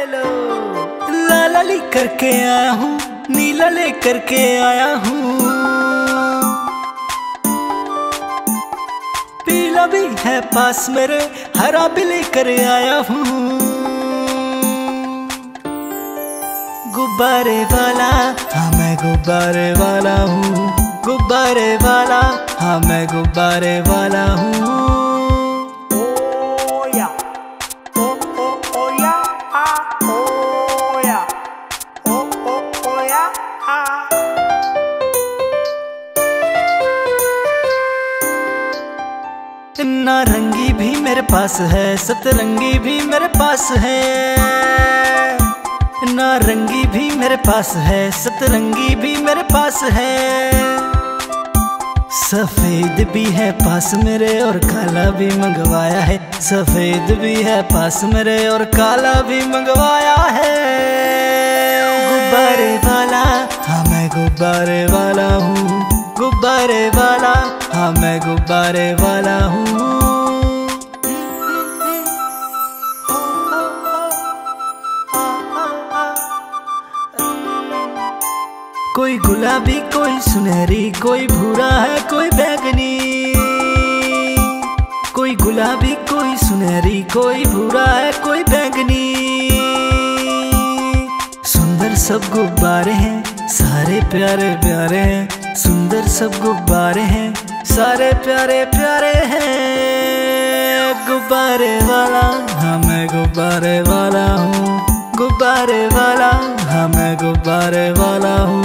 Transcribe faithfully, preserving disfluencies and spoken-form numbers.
लो। लाला ली करके आया हूँ, नीला ले करके आया हूँ, पीला भी है पास मेरे, हरा भी लेकर आया हूँ। गुब्बारे वाला हाँ मैं गुब्बारे वाला हूँ, गुब्बारे वाला हाँ मैं गुब्बारे वाला हूँ। ओ या ओ ओ ओ या आ ओ या ओ ओ ओ या आ। नारंगी भी मेरे पास है, सतरंगी भी मेरे पास है, नारंगी भी मेरे पास है, सतरंगी भी मेरे पास है, सफेद भी है पास मेरे और काला भी मंगवाया है, सफेद भी है पास मेरे और काला भी मंगवाया है। गुब्बारे वाला हाँ मैं गुब्बारे वाला हूँ, गुब्बारे वाला हाँ मैं गुब्बारे वाला हूँ। कोई गुलाबी कोई सुनहरी, कोई भूरा है कोई बैंगनी, कोई गुलाबी कोई सुनहरी, कोई भूरा है कोई बैंगनी। सुंदर सब गुब्बारे हैं सारे प्यारे प्यारे हैं, सुंदर सब गुब्बारे हैं सारे प्यारे प्यारे हैं। गुब्बारे वाला हाँ मैं गुब्बारे वाला हूँ, गुब्बारे वाला हाँ मैं गुब्बारे वाला हूँ।